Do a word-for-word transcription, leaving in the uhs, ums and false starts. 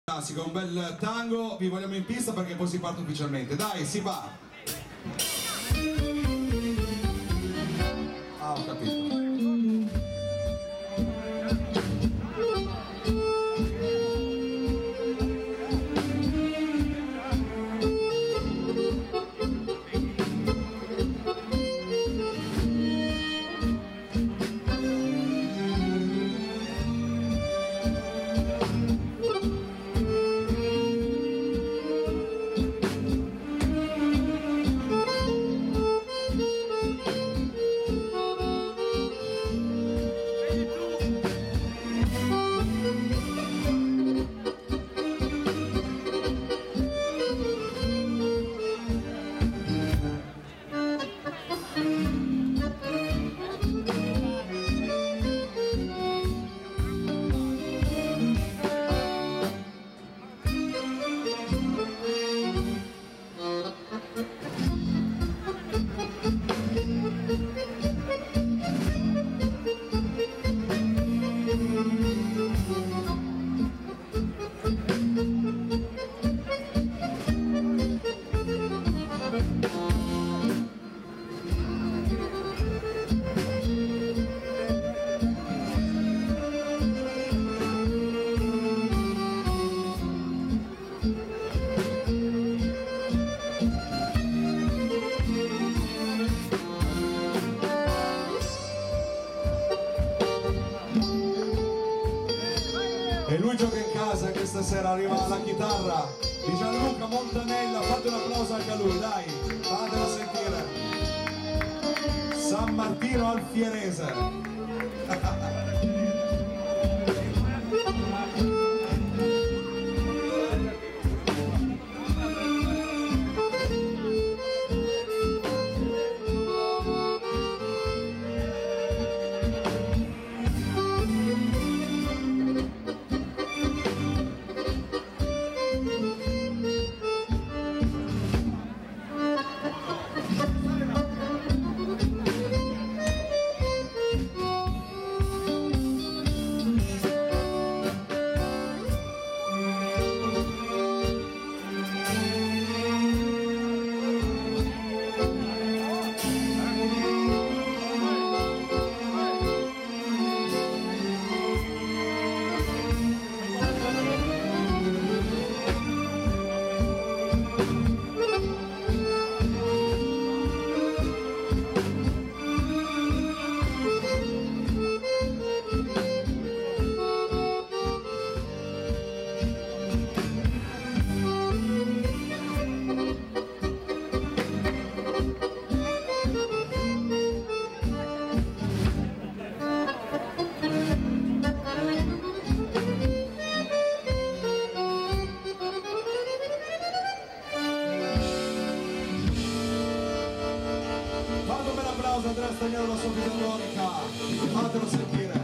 Classico, un bel tango, vi vogliamo in pista perché poi si parte ufficialmente. Dai, si va! Ah, ho capito. E lui gioca in casa, questa sera arriva la chitarra di Gianluca Montanella, fate un applauso anche a lui, dai, fatelo sentire. San Martino al Fierese. Andrea Stagnaro, la sua filarmonica, fatelo sentire.